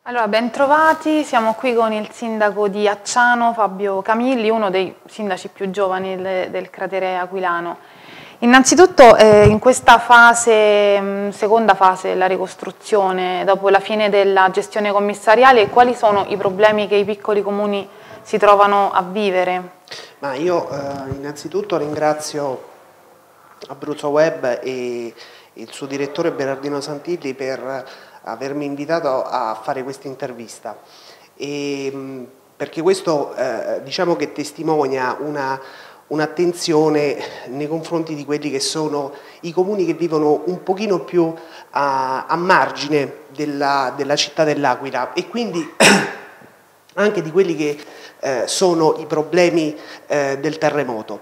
Allora, bentrovati, siamo qui con il sindaco di Acciano, Fabio Camilli, uno dei sindaci più giovani del cratere aquilano. Innanzitutto in questa fase, seconda fase della ricostruzione, dopo la fine della gestione commissariale, quali sono i problemi che i piccoli comuni si trovano a vivere? Ma io innanzitutto ringrazio Abruzzo Web e il suo direttore Berardino Santilli per avermi invitato a fare questa intervista, perché questo diciamo che testimonia un'attenzione nei confronti di quelli che sono i comuni che vivono un pochino più a margine della città dell'Aquila e quindi anche di quelli che sono i problemi del terremoto.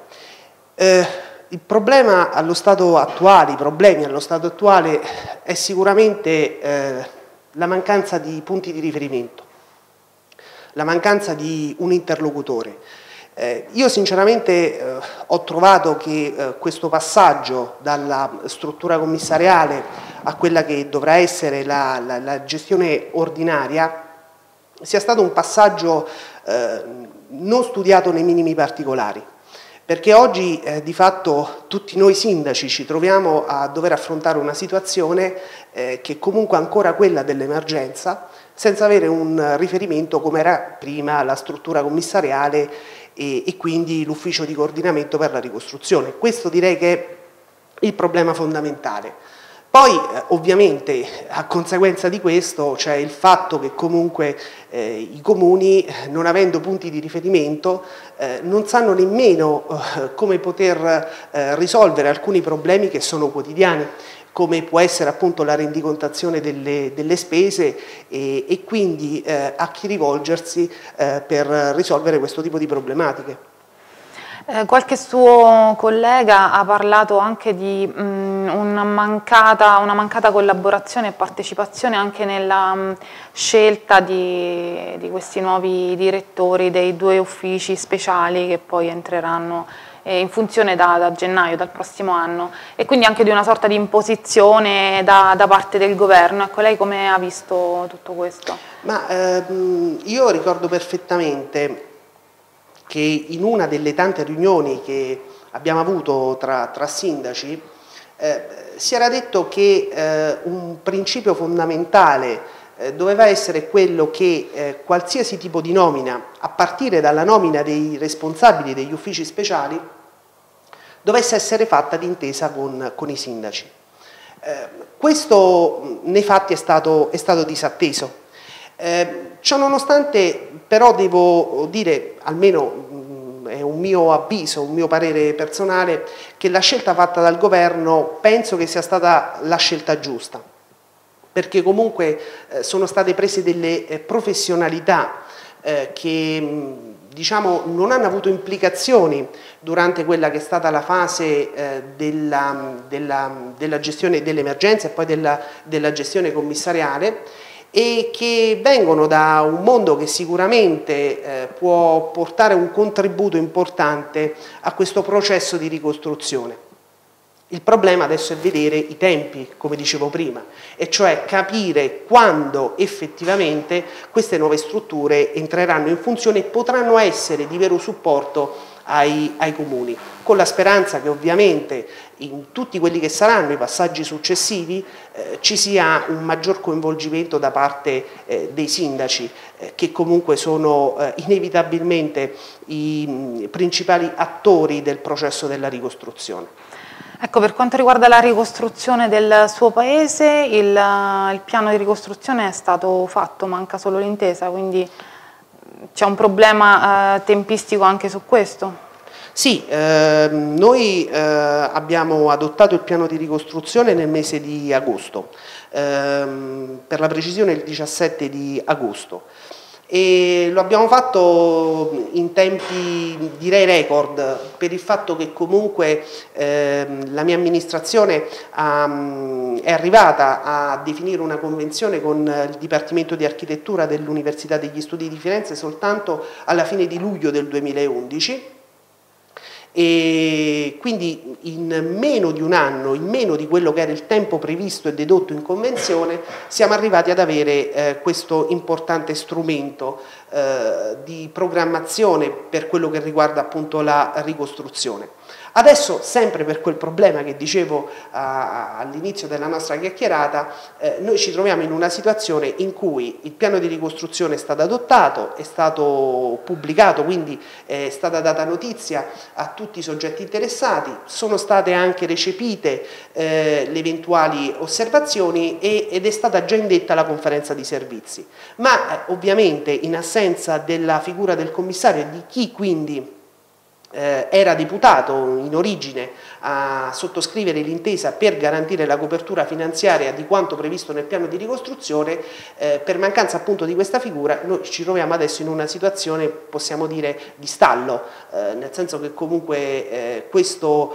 Il problema allo stato attuale, i problemi allo stato attuale è sicuramente la mancanza di punti di riferimento, la mancanza di un interlocutore. Io sinceramente ho trovato che questo passaggio dalla struttura commissariale a quella che dovrà essere la gestione ordinaria sia stato un passaggio non studiato nei minimi particolari, perché oggi di fatto tutti noi sindaci ci troviamo a dover affrontare una situazione che è comunque ancora quella dell'emergenza, senza avere un riferimento come era prima la struttura commissariale e quindi l'ufficio di coordinamento per la ricostruzione. Questo direi che è il problema fondamentale. Poi ovviamente a conseguenza di questo c'è il fatto che comunque i comuni, non avendo punti di riferimento, non sanno nemmeno come poter risolvere alcuni problemi che sono quotidiani, come può essere appunto la rendicontazione delle spese e quindi a chi rivolgersi per risolvere questo tipo di problematiche. Qualche suo collega ha parlato anche di una mancata collaborazione e partecipazione anche nella scelta di questi nuovi direttori dei due uffici speciali che poi entreranno in funzione da gennaio, dal prossimo anno, e quindi anche di una sorta di imposizione da parte del governo. Ecco, lei come ha visto tutto questo? Io ricordo perfettamente che in una delle tante riunioni che abbiamo avuto tra sindaci si era detto che un principio fondamentale doveva essere quello che qualsiasi tipo di nomina, a partire dalla nomina dei responsabili degli uffici speciali, dovesse essere fatta d'intesa con i sindaci. Questo nei fatti è stato disatteso. Ciononostante però devo dire, almeno è un mio avviso, un mio parere personale, che la scelta fatta dal governo penso che sia stata la scelta giusta, perché comunque sono state prese delle professionalità che diciamo non hanno avuto implicazioni durante quella che è stata la fase della gestione dell'emergenza e poi della gestione commissariale, e che vengono da un mondo che sicuramente può portare un contributo importante a questo processo di ricostruzione. Il problema adesso è vedere i tempi, come dicevo prima, e cioè capire quando effettivamente queste nuove strutture entreranno in funzione e potranno essere di vero supporto ai comuni, con la speranza che ovviamente in tutti quelli che saranno i passaggi successivi ci sia un maggior coinvolgimento da parte dei sindaci, che comunque sono inevitabilmente i principali attori del processo della ricostruzione. Ecco, per quanto riguarda la ricostruzione del suo paese, il piano di ricostruzione è stato fatto, manca solo l'intesa, quindi c'è un problema tempistico anche su questo? Sì, noi abbiamo adottato il piano di ricostruzione nel mese di agosto, per la precisione il 17 di agosto. E lo abbiamo fatto in tempi direi record, per il fatto che comunque la mia amministrazione è arrivata a definire una convenzione con il Dipartimento di Architettura dell'Università degli Studi di Firenze soltanto alla fine di luglio del 2011, e quindi in meno di un anno, in meno di quello che era il tempo previsto e dedotto in convenzione, siamo arrivati ad avere questo importante strumento di programmazione per quello che riguarda appunto la ricostruzione. Adesso, sempre per quel problema che dicevo all'inizio della nostra chiacchierata, noi ci troviamo in una situazione in cui il piano di ricostruzione è stato adottato, è stato pubblicato, quindi è stata data notizia a tutti i soggetti interessati, sono state anche recepite le eventuali osservazioni ed è stata già indetta la conferenza di servizi. Ma ovviamente in assenza della figura del commissario e di chi quindi era deputato in origine a sottoscrivere l'intesa per garantire la copertura finanziaria di quanto previsto nel piano di ricostruzione, per mancanza appunto di questa figura noi ci troviamo adesso in una situazione, possiamo dire, di stallo, nel senso che comunque questo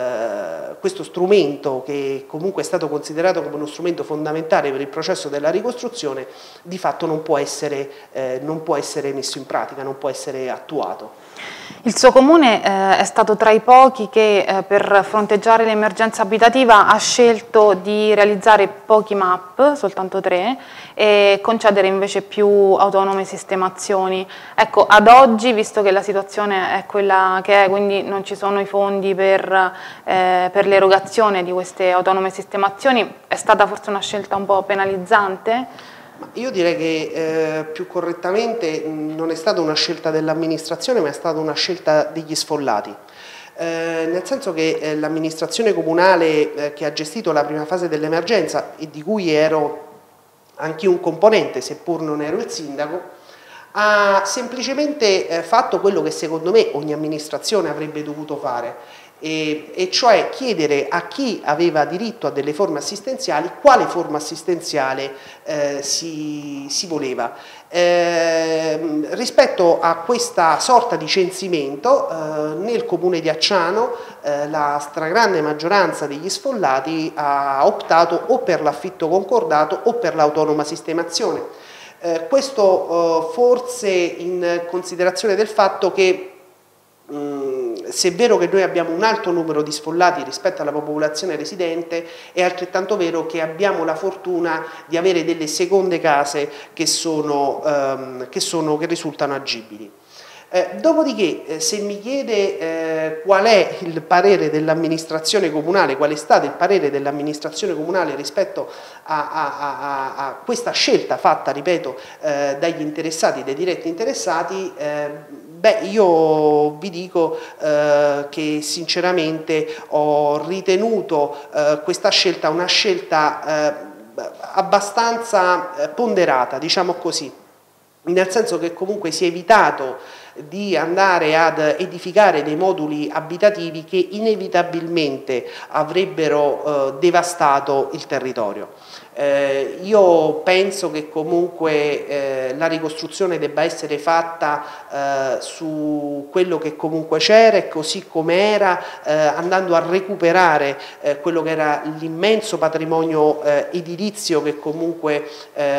strumento, che comunque è stato considerato come uno strumento fondamentale per il processo della ricostruzione, di fatto non può essere messo in pratica, non può essere attuato. Il suo comune è stato tra i pochi che per fronteggiare l'emergenza abitativa ha scelto di realizzare pochi MAP, soltanto 3, e concedere invece più autonome sistemazioni. Ecco, ad oggi, visto che la situazione è quella che è, quindi non ci sono i fondi per l'erogazione di queste autonome sistemazioni, è stata forse una scelta un po' penalizzante? Io direi che più correttamente non è stata una scelta dell'amministrazione, ma è stata una scelta degli sfollati. Nel senso che l'amministrazione comunale che ha gestito la prima fase dell'emergenza e di cui ero anch'io un componente, seppur non ero il sindaco, ha semplicemente fatto quello che secondo me ogni amministrazione avrebbe dovuto fare, e cioè chiedere a chi aveva diritto a delle forme assistenziali quale forma assistenziale si voleva. Rispetto a questa sorta di censimento, nel comune di Acciano la stragrande maggioranza degli sfollati ha optato o per l'affitto concordato o per l'autonoma sistemazione. Questo forse in considerazione del fatto che se è vero che noi abbiamo un alto numero di sfollati rispetto alla popolazione residente, è altrettanto vero che abbiamo la fortuna di avere delle seconde case che risultano agibili. Dopodiché, se mi chiede qual è il parere dell'amministrazione comunale, qual è stato il parere dell'amministrazione comunale rispetto a questa scelta fatta, ripeto, dagli interessati, dai diretti interessati, io vi dico che sinceramente ho ritenuto questa scelta una scelta abbastanza ponderata, diciamo così, nel senso che comunque si è evitato di andare ad edificare dei moduli abitativi che inevitabilmente avrebbero devastato il territorio. Io penso che comunque la ricostruzione debba essere fatta su quello che comunque c'era e così come era, andando a recuperare quello che era l'immenso patrimonio edilizio che comunque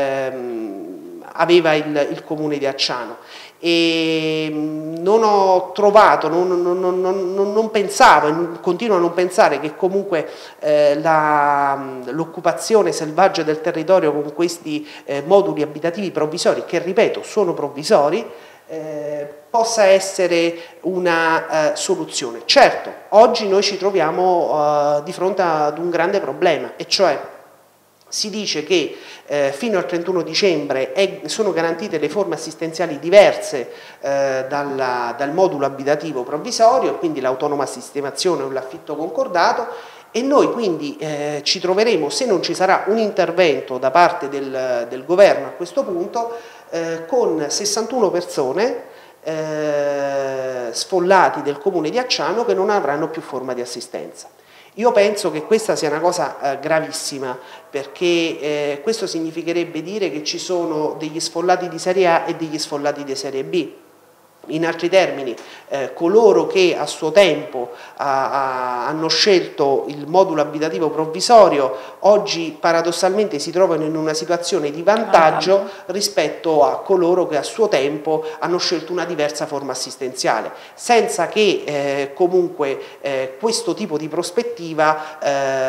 aveva il comune di Acciano. E non ho trovato, non pensavo, continuo a non pensare che comunque l'occupazione selvaggia del territorio con questi moduli abitativi provvisori, che ripeto sono provvisori, possa essere una soluzione. Certo, oggi noi ci troviamo di fronte ad un grande problema, e cioè si dice che fino al 31 dicembre sono garantite le forme assistenziali diverse dal modulo abitativo provvisorio, quindi l'autonoma sistemazione o l'affitto concordato, e noi quindi ci troveremo, se non ci sarà un intervento da parte del governo a questo punto, con 61 persone sfollati del comune di Acciano che non avranno più forma di assistenza. Io penso che questa sia una cosa gravissima, perché questo significherebbe dire che ci sono degli sfollati di serie A e degli sfollati di serie B. In altri termini, coloro che a suo tempo hanno scelto il modulo abitativo provvisorio, oggi paradossalmente si trovano in una situazione di vantaggio rispetto a coloro che a suo tempo hanno scelto una diversa forma assistenziale, senza che comunque questo tipo di prospettiva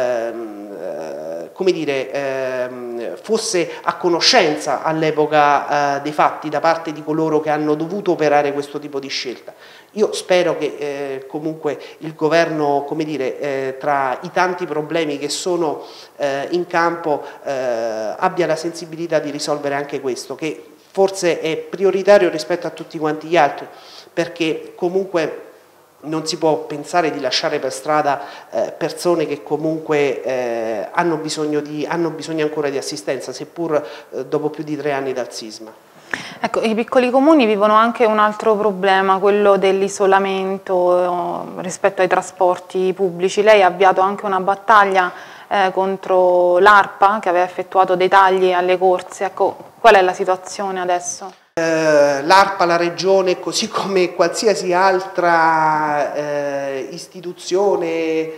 come dire, fosse a conoscenza all'epoca dei fatti da parte di coloro che hanno dovuto operare questo tipo di scelta. Io spero che comunque il governo, come dire, tra i tanti problemi che sono in campo abbia la sensibilità di risolvere anche questo, che forse è prioritario rispetto a tutti quanti gli altri, perché comunque non si può pensare di lasciare per strada persone che comunque hanno bisogno ancora di assistenza, seppur dopo più di 3 anni dal sisma. Ecco, i piccoli comuni vivono anche un altro problema, quello dell'isolamento rispetto ai trasporti pubblici. Lei ha avviato anche una battaglia contro l'ARPA, che aveva effettuato dei tagli alle corse. Ecco, qual è la situazione adesso? L'ARPA, la Regione, così come qualsiasi altra istituzione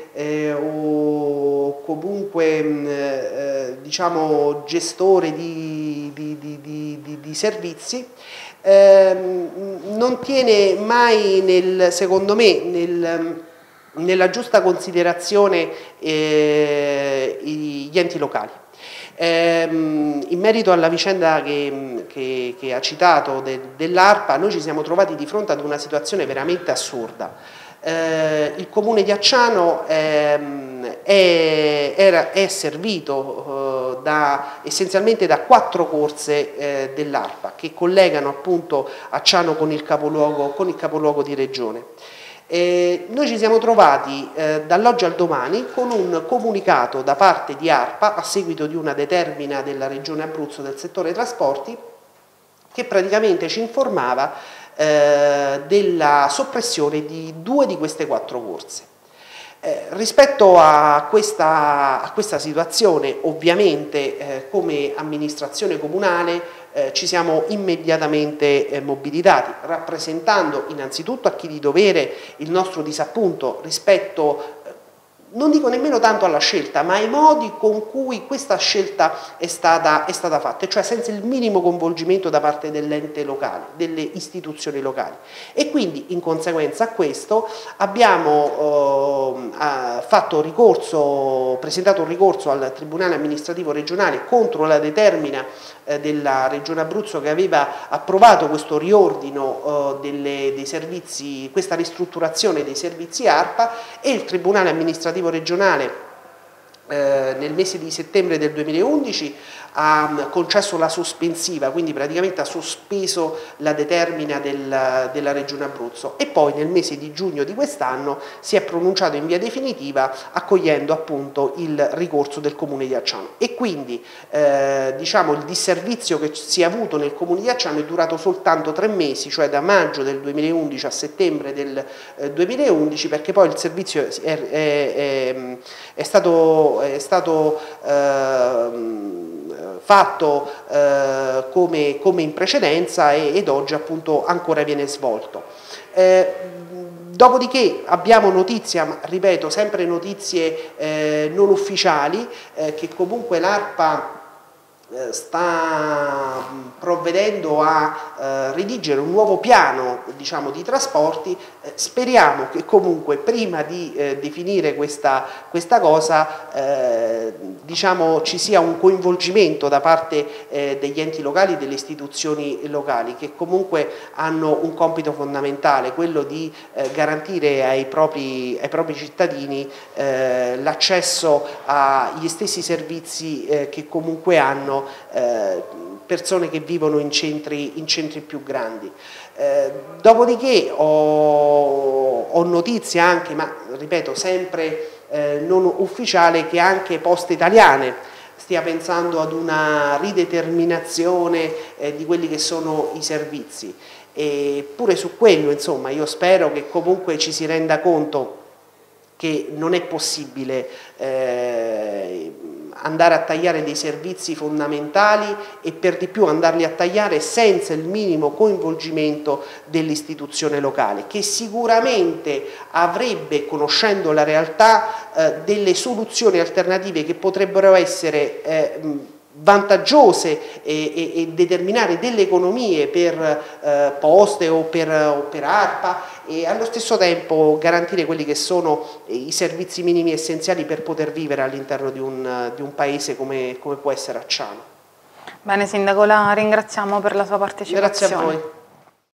o comunque diciamo gestore di servizi, non tiene mai, secondo me, nella giusta considerazione gli enti locali. In merito alla vicenda che ha citato dell'ARPA, noi ci siamo trovati di fronte ad una situazione veramente assurda. Il comune di Acciano è servito essenzialmente da 4 corse dell'ARPA che collegano appunto Acciano con il capoluogo di regione. Noi ci siamo trovati dall'oggi al domani con un comunicato da parte di ARPA a seguito di una determina della Regione Abruzzo del settore trasporti che praticamente ci informava della soppressione di 2 di queste 4 corse. Rispetto a questa situazione, ovviamente come amministrazione comunale ci siamo immediatamente mobilitati, rappresentando innanzitutto a chi di dovere il nostro disappunto rispetto, non dico nemmeno tanto alla scelta, ma ai modi con cui questa scelta è stata fatta, cioè senza il minimo coinvolgimento da parte dell'ente locale, delle istituzioni locali. E quindi in conseguenza a questo abbiamo presentato un ricorso al Tribunale amministrativo regionale contro la determina della Regione Abruzzo che aveva approvato questo riordino dei servizi, questa ristrutturazione dei servizi ARPA, e il Tribunale amministrativo regionale nel mese di settembre del 2011 ha concesso la sospensiva, quindi praticamente ha sospeso la determina della Regione Abruzzo, e poi nel mese di giugno di quest'anno si è pronunciato in via definitiva accogliendo appunto il ricorso del Comune di Acciano. E quindi diciamo il disservizio che si è avuto nel Comune di Acciano è durato soltanto 3 mesi, cioè da maggio del 2011 a settembre del 2011, perché poi il servizio è stato fatto come in precedenza ed oggi appunto ancora viene svolto. Dopodiché abbiamo notizie, ma ripeto sempre notizie non ufficiali, che comunque l'ARPA sta provvedendo a redigere un nuovo piano, diciamo, di trasporti. Speriamo che comunque prima di definire questa cosa diciamo, ci sia un coinvolgimento da parte degli enti locali, delle istituzioni locali, che comunque hanno un compito fondamentale, quello di garantire ai propri cittadini l'accesso agli stessi servizi che comunque hanno persone che vivono in centri più grandi. Dopodiché ho notizie anche, ma ripeto sempre non ufficiale, che anche Poste Italiane stia pensando ad una rideterminazione di quelli che sono i servizi. E pure su quello, insomma, io spero che comunque ci si renda conto che non è possibile andare a tagliare dei servizi fondamentali e per di più andarli a tagliare senza il minimo coinvolgimento dell'istituzione locale, che sicuramente avrebbe, conoscendo la realtà, delle soluzioni alternative che potrebbero essere vantaggiose e determinare delle economie per Poste o per ARPA, e allo stesso tempo garantire quelli che sono i servizi minimi essenziali per poter vivere all'interno di un paese come può essere Acciano. Bene Sindaco, la ringraziamo per la sua partecipazione. Grazie a voi.